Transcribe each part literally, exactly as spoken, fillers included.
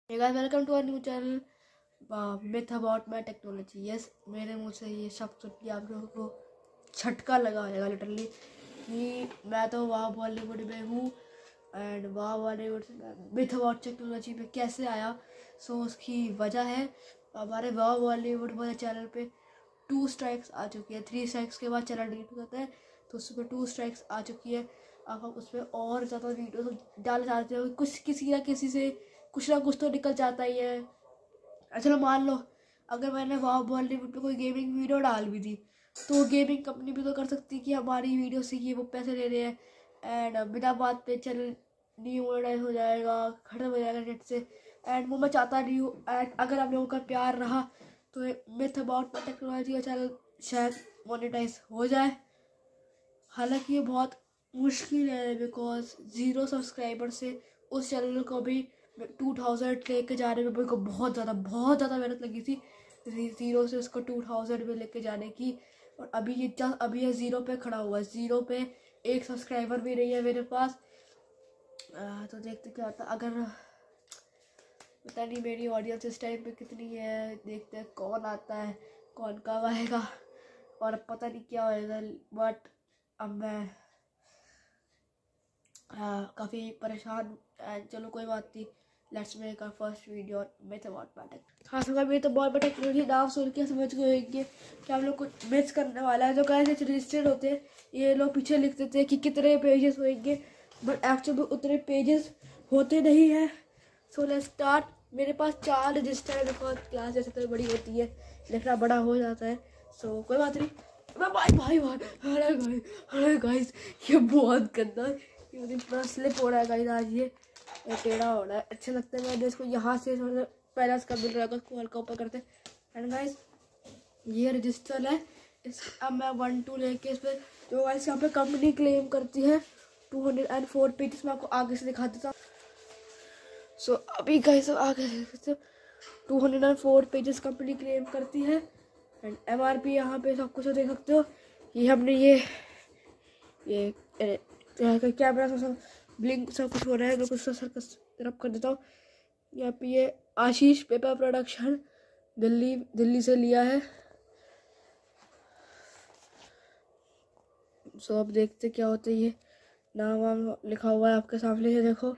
Hey guys, welcome to our new channel, uh, myth about my technology. Yes, मेरे मुंह से ये शब्द सुन के आप लोगों को झटका लगा होगा लिटरली कि मैं तो वाह बॉलीवुड में हूँ एंड वाह बॉलीवुड से myth about टेक्नोलॉजी पे कैसे आया। सो so, उसकी वजह है हमारे वाह बॉलीवुड वाले चैनल पे टू स्ट्राइक्स आ चुकी है। थ्री स्ट्राइक्स के बाद चैनल डिलीट हो जाता है, तो उस पर टू स्ट्राइक्स आ चुकी है। अब हम उस पर और ज़्यादा वीडियो डालना चाहते हो, कुछ किसी ना किसी से कुछ ना कुछ तो निकल जाता ही है। चलो मान लो अगर मैंने वाह बॉलीवुड पे कोई गेमिंग वीडियो डाल भी दी तो गेमिंग कंपनी भी तो कर सकती कि हमारी वीडियो से ये वो पैसे ले रहे हैं एंड बिना बात पे चैनल डीमोनेटाइज हो जाएगा, खत्म हो जाएगा नेट से। एंड वो मैं चाहता नहीं हूँ। एंड अगर आप लोगों का प्यार रहा तो मिथ अबाउट टेक्नोलॉजी का चैनल शायद मोनेटाइज हो जाए। हालांकि ये बहुत मुश्किल है बिकॉज ज़ीरो सब्सक्राइबर से उस चैनल को भी टू थाउजेंड लेके जाने में मेरे को बहुत ज़्यादा बहुत ज़्यादा मेहनत लगी थी, ज़ीरो से उसको टू थाउजेंड में लेके जाने की। और अभी ये जस्ट अभी ये ज़ीरो पे खड़ा हुआ है, ज़ीरो पे एक सब्सक्राइबर भी नहीं है मेरे पास। आ, तो देखते क्या होता। अगर पता नहीं मेरी ऑडियंस इस टाइम पे कितनी है, देखते हैं कौन आता है कौन कब आएगा और अब पता नहीं क्या होएगा। बट अब मैं काफ़ी परेशान। चलो कोई बात नहीं, let's make our first video myth about matter. हाँ समझ में तो बहुत बड़ा टेक्नोलॉजी नाम सुन के समझ गए होंगे कि हम लोग कुछ मिस करने वाला है। जो कैसे रजिस्टर्ड होते हैं ये लोग पीछे लिख देते हैं कि कितने पेजेस होंगे, बट एक्चुअली उतने पेजेस होते नहीं हैं। So let's start. मेरे पास चार रजिस्टर है बिकॉज क्लास जैसे तो बड़ी होती है, लिखना बड़ा हो जाता है। सो so, कोई बात नहीं। मैं भाई भाई भाई अरे भाई अरे गाइस ये बहुत गंदा है, ये मुझे पूरा स्लिप हो रहा है गाइस। आज ये टेढ़ा हो रहा है, अच्छा लगता है। मैंने इसको यहाँ से पहला इसका बिल रहेगा, उसको हल्का ऊपर करते हैं। एंड गाइस ये रजिस्टर है, इस अब मैं वन टू लेके इस पर जो गाइस यहाँ पे कंपनी क्लेम करती है two hundred and four pages मैं आपको आगे से दिखा देता हूँ। सो so, अभी गाइस आगे से two hundred and four pages company claim करती है एंड एम आर पी यहाँ पे सब कुछ देख सकते हो। ये हमने ये ये कैमरा सब ब्लिंक सब कुछ हो रहा है, मैं कुछ सर तरफ कर देता हूँ। यहाँ पे ये आशीष पेपर प्रोडक्शन दिल्ली दिल्ली से लिया है। सो so, अब देखते क्या होता है। ये नाम वाम लिखा हुआ है आपके सामने से देखो।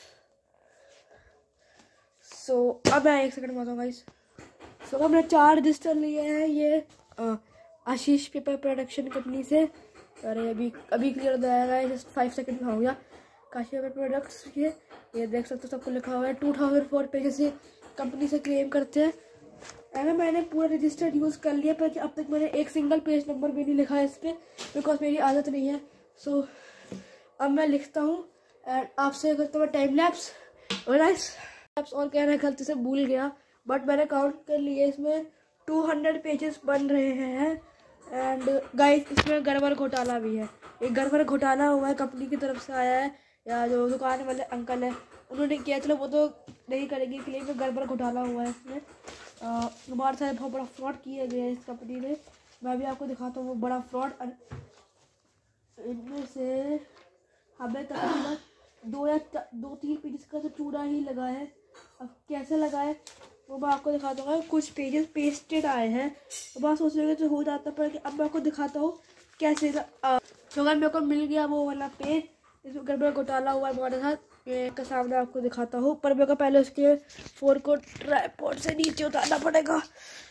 सो so, अब मैं एक सेकंड में बताऊँगा इस। सो so, हमने चार रजिस्टर लिए हैं ये आ, आशीष पेपर प्रोडक्शन कंपनी से। अरे अभी अभी क्लियर हो जाएगा, जस्ट फाइव सेकंड में हो गया। काशी पेपर प्रोडक्ट्स के ये देख सकते हो सबको लिखा हुआ है। टू थाउजेंड फोर पेजेस से कंपनी से क्लेम करते हैं। अगर मैंने पूरा रजिस्टर यूज़ कर लिया पर अब तक मैंने एक सिंगल पेज नंबर भी नहीं लिखा है इस पर बिकॉज मेरी आदत नहीं है। सो so, अब मैं लिखता हूँ एंड आपसे करता हूँ टाइम लैप्स और लैप्स और कहना गलती से भूल गया, बट मैंने काउंट कर लिया इसमें टू हंड्रेड पेजेस बन रहे हैं। एंड गाइस इसमें गड़बड़ घोटाला भी है, एक गड़बड़ घोटाला हुआ है कंपनी की तरफ से आया है, या जो दुकान वाले अंकल है उन्होंने किया। चलो वो तो नहीं करेंगे क्लेम में, गड़बड़ घोटाला हुआ है इसमें। हमारे साथ बहुत बड़ा फ्रॉड किया गया है इस कंपनी ने। मैं भी आपको दिखाता हूँ वो बड़ा फ्रॉड। इनमें से हमें तकरीबन दो या दो तीन पेजेस का तो चूड़ा ही लगा है। अब कैसे लगा है वो मैं आपको दिखा दूँगा। कुछ पेजेस पेस्टेड आए हैं तो बात सोच रहे तो हो जाता, पर अब मैं आपको दिखाता हूँ कैसे। तो अगर मेरे को मिल गया वो वाला पेज इसमें गड़बड़ घोटाला हुआ है हमारे साथ, के सामने आपको दिखाता हूँ, पर मेरे को पहले उसके फोन को ट्राइपॉड से नीचे उतारना पड़ेगा।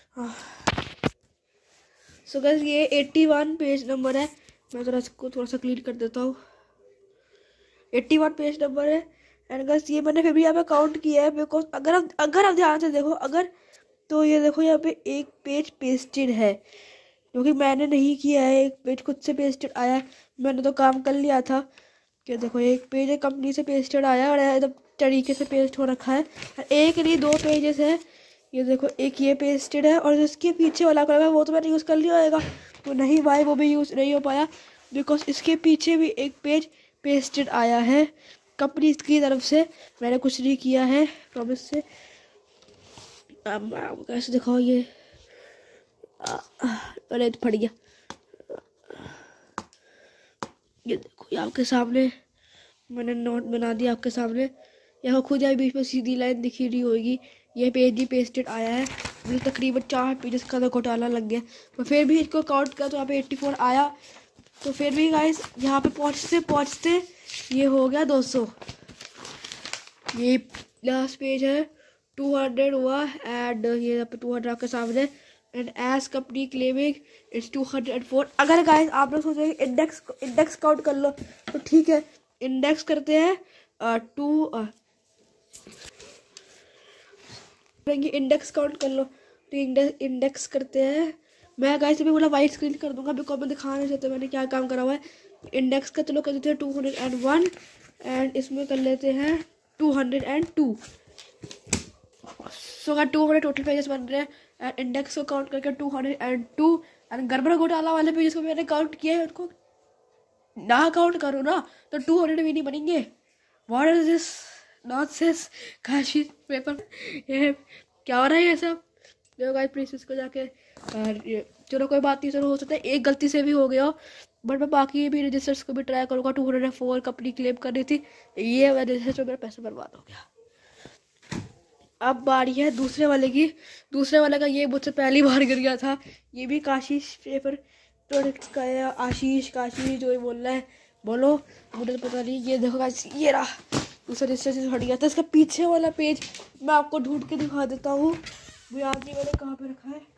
सो गाइस ये एट्टी वन पेज नंबर है, मैं थोड़ा इसको थोड़ा सा क्लीन कर देता हूँ। एट्टी वन पेज नंबर है एंड गाइस ये मैंने फिर भी यहाँ पे काउंट किया है बिकॉज अगर आप अगर आप ध्यान से देखो अगर तो ये देखो यहाँ पे एक पेज पेस्टेड है क्योंकि मैंने नहीं किया है, एक पेज खुद से पेस्टेड आया है। मैंने तो काम कर लिया था कि देखो एक पेज कंपनी से पेस्टेड आया और एकदम तरीके से पेस्ट हो रखा है। एक नहीं दो पेजेस है, ये देखो एक ये पेस्टेड है और इसके पीछे वाला कलर है वो तो मैंने यूज़ कर लिया होगा, तो नहीं भाई वो भी यूज़ नहीं हो पाया बिकॉज इसके पीछे भी एक पेज पेस्टेड आया है कंपनी की तरफ से। मैंने कुछ नहीं किया है प्रॉमिस से। अब कैसे दिखाओ ये, अरे तो फट गया। ये देखो ये आपके सामने मैंने नोट बना दिया आपके सामने। यहाँ खुद यहाँ बीच में सीधी लाइन दिखी रही होगी, ये पेज भी पेस्टेड आया है। मुझे तकरीबन चार पेजेस का तो घोटाला लग गया, पर फिर भी इसको काउंट किया तो यहाँ पे एट्टी फोर आया। तो फिर भी गाइस यहाँ पे पहुँचते पहुँचते ये हो गया दो सौ। ये लास्ट पेज है, टू हंड्रेड हुआ एंड ये यहाँ पे टू हंड्रेड आपके सामने and as company claiming it's two hundred four. अगर गाइस आप लोग सोच रहे हैं इंडेक्स इंडेक्स काउंट कर लो तो ठीक है, इंडेक्स करते हैं टू इंडेक्स काउंट कर लो तो इंडेक्स इंडेक्स करते हैं। मैं गाइस अभी बोला वाइट स्क्रीन कर दूंगा बिकॉज मैं दिखा नहीं चाहता मैंने क्या काम करा हुआ है। इंडेक्स का चलो कर देते हैं two hundred and one and इसमें कर लेते हैं two hundred and two. So अगर टू हंड्रेड टोटल पेजेस बन रहे हैं एंड इंडेक्स को काउंट करके two hundred and two and गड़बड़ घोटाला वाले पेजेस को मैंने काउंट किया है, उनको ना काउंट करो ना तो टू हंड्रेड भी नहीं बनेंगे। What is this nonsense Kashi paper, ये क्या हो रहा है ये सब। देखो गाइस प्लीज इसको जाके चलो कोई बात नहीं, चलो हो सकता है एक गलती से भी हो गया हो, बट मैं बाकी भी रजिस्टर्स को भी ट्राई करूँगा। Two hundred four company claim कर रही थी, ये रजिस्टर मेरा पैसा बर्बाद हो गया। अब बारी है दूसरे वाले की। दूसरे वाले का ये मुझसे पहली बार गिर गया था, ये भी काशीश पेपर प्रोडक्ट्स का है। आशीष काशीश जो बोल रहा है बोलो, मुझे तो पता नहीं। ये देखो गाइस ये रहा दूसरा रजिस्टर से हट गया था। इसका पीछे वाला पेज मैं आपको ढूंढ के दिखा देता हूँ, वो याद नहीं मैंने कहाँ पे रखा है।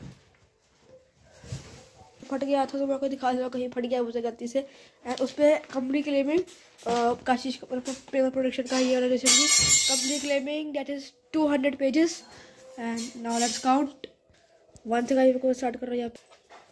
फट गया था तो मैं आपको दिखा दूँगा, कहीं फट गया मुझे गलती से। एंड उस पर company claiming Kashish paper production का ये वाला रजिस्टर की company claiming that is two hundred pages and now let's count one से गाइस को स्टार्ट कर रहा है यहाँ पे।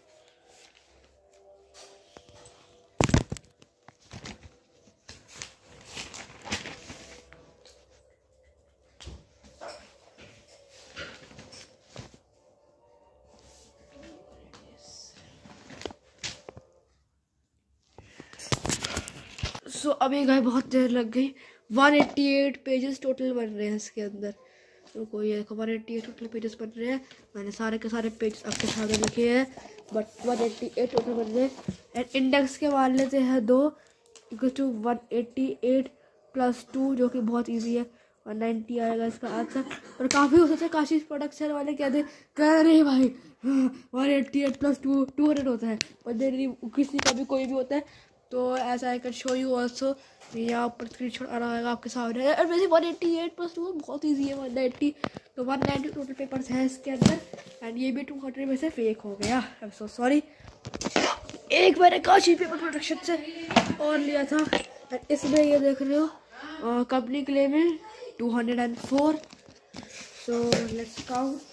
सो so, अभी गाय बहुत देर लग गई। One eighty eight pages total बन रहे हैं इसके अंदर। तो कोई देखो one eighty eight total pages बन रहे हैं। मैंने सारे के सारे पेजेस आपके सामने लिखे हैं but one eighty eight total बन रहे हैं। एंड इंडेक्स के मान लेते हैं दो equal to one eighty eight plus two जो कि बहुत इजी है, वन नाइन्टी आएगा इसका आंसर। और काफ़ी हो सकता है काशीश प्रोडक्शन वाले कहते कह रहे भाई one eighty eight plus two two hundred होता है, और देरी किसी का भी कोई भी होता है। तो ऐसा I can show you also, यहाँ पर स्क्रीन शॉट आ रहा है आपके सामने। और वैसे one eighty eight plus two बहुत ईजी है, वन नाइन्टी तो वन नाइन्टी टोटल पेपर्स हैं इसके अंदर। एंड ये भी टू हंड्रेड में से फेक हो गया, आई एम सो सॉरी। एक मैंने काशी पेपर प्रोडक्शन से और लिया था एंड इसमें ये देख रहे हो company claiming two hundred and four. So let's count.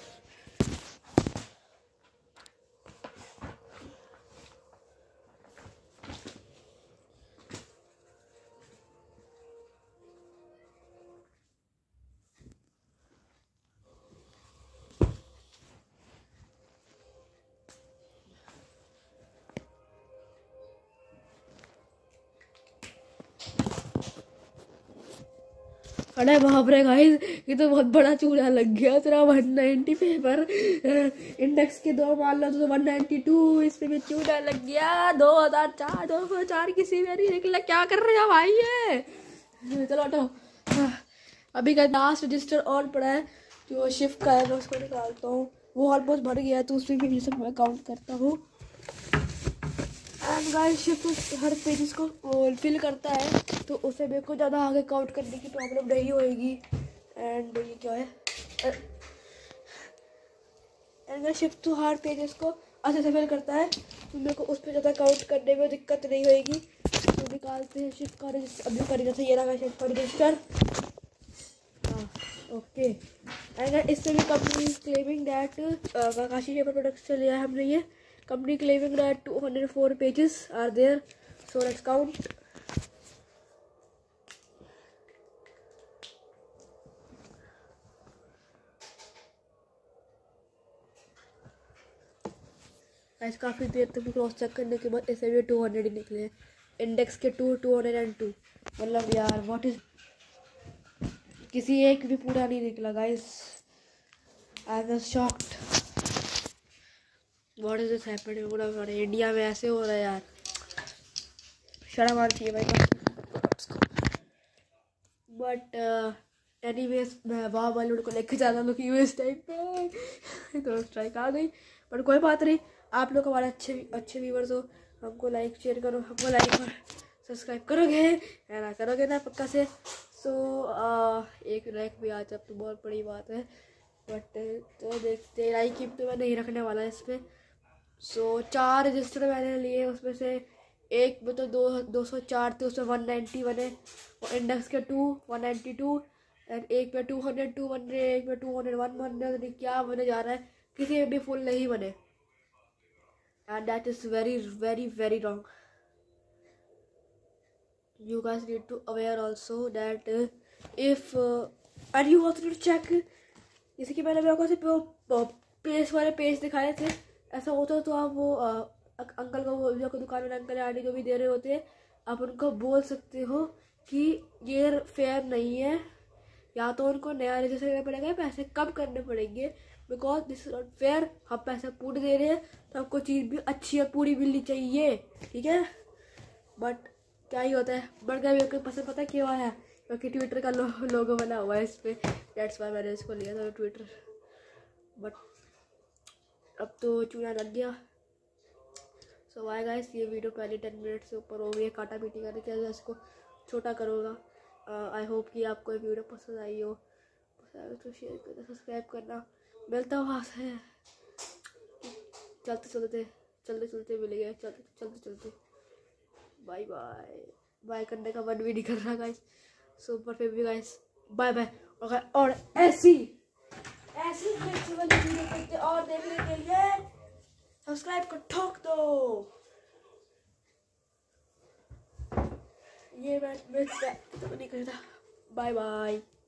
अरे बाप रे गाइस, ये तो बहुत बड़ा चूल्हा लग गया तेरा। वन नाइन्टी पेपर इंडेक्स के दो मान लो तो वन नाइन्टी टू, इस पे भी चूल्हा लग गया। दो हजार चार दो हजार चार किसी में नहीं निकला, क्या कर रहे हो भाई ये। चलो हटो। अभी का लास्ट रजिस्टर और पड़ा है जो शिफ्ट का है, मैं उसको निकालता हूँ। वो ऑलमोस्ट भर गया है तो उसमें भी सब मैं काउंट करता हूँ। एंड गाइस शिफ्ट हर पेजेस को फिल करता है तो उसे मेरे को ज़्यादा आगे काउंट करने की प्रॉब्लम नहीं होएगी। एंड ये क्या है, एंड गाइस शिफ्ट टू हर पेजेस को अच्छे से फिल करता है तो मेरे को उस पर ज़्यादा काउंट करने में दिक्कत नहीं होएगी। तो निकालते हैं शिफ्ट का रजिस्टर। अभी कर जैसे ये रहा शिफ्ट का रजिस्टर, हाँ ओके। एंड इससे भी company claiming that Kashi paper products से लिया है हमने ये। Company claiming that two hundred four pages are there. So let's count. आज काफ़ी देर तक क्रॉस चेक करने के बाद ऐसे भी टू हंड्रेड ही निकले। इंडेक्स के to two hundred and two, मतलब यार व्हाट इज, किसी एक भी पूरा नहीं निकला guys. I was shocked. What is this happening. पूरा इंडिया में ऐसे हो रहा है यार, शर्म आनी चाहिए भाई। बट एनीवेज मैं वहाँ बॉलीवुड को लेकर जा रहा हूँ यू एस टाइम पे तो स्ट्राइक आ गई, पर कोई बात नहीं। आप लोग हमारे अच्छे अच्छे व्यूवर्स हो, हमको लाइक शेयर करो, हमको लाइक और सब्सक्राइब करोगे है ना, करोगे ना पक्का से। सो so, एक रैक भी आ जाए तो बहुत बड़ी बात है, बट तो देखते लाइक की तो मैं नहीं रखने वाला है इस पर। सो so, चार रजिस्टर मैंने लिए, उसमें से एक में तो दो दो सौ चार थे, उसमें वन नाइन्टी बने, और इंडेक्स के to one ninety two, and एक पे टू हंड्रेड टू बन रहे, एक पे टू हंड्रेड वन बन रहे, क्या बने जा रहा है, किसी में भी फुल नहीं बने, and that is very very very wrong. You guys need to aware also that uh, if uh, and you also need to check, जैसे कि मैंने आपको सिर्फ पेज वाले पेज दिखाए थे, ऐसा होता तो आप वो uh, अंकल को, वो जो दुकान वाले अंकल आंटी जो भी दे रहे होते हैं, आप उनको बोल सकते हो कि ये फेयर नहीं है, या तो उनको नया रजिस्टर करना पड़ेगा, पैसे कम करने पड़ेंगे, because this is not fair. हम पैसे पूरे दे रहे हैं तो हमको चीज़ भी अच्छी और पूरी मिलनी चाहिए, ठीक है। बट क्या ही होता है, बढ़ गया मेरे को पसंद, पता है क्यों आया, क्योंकि ट्विटर का लो, लोगो बना हुआ है इस पर, डेट्स वाई मैंने इसको लिया था ट्विटर। बट अब तो चूना लग गया। सो वाई गाइस, ये वीडियो पहले टेन मिनट से ऊपर हो गई है, काटा पीटी करके क्या इसको छोटा करूँगा। आई होप कि आपको ये वीडियो पसंद आई हो, पसंद आए तो शेयर करना, सब्सक्राइब करना। मिलता हूँ वहाँ से, चलते चलते चलते चलते मिलेंगे, चलते चलते चलते बाय बाय। बाय करने का मन भी नहीं कर रहा गाइस, सो पर फिर भी गाइस बाय बाय। और ऐसी ऐसी वीडियो और देखने के लिए सब्सक्राइब को ठोक दो। ये मैं मैं नहीं करता। Bye bye.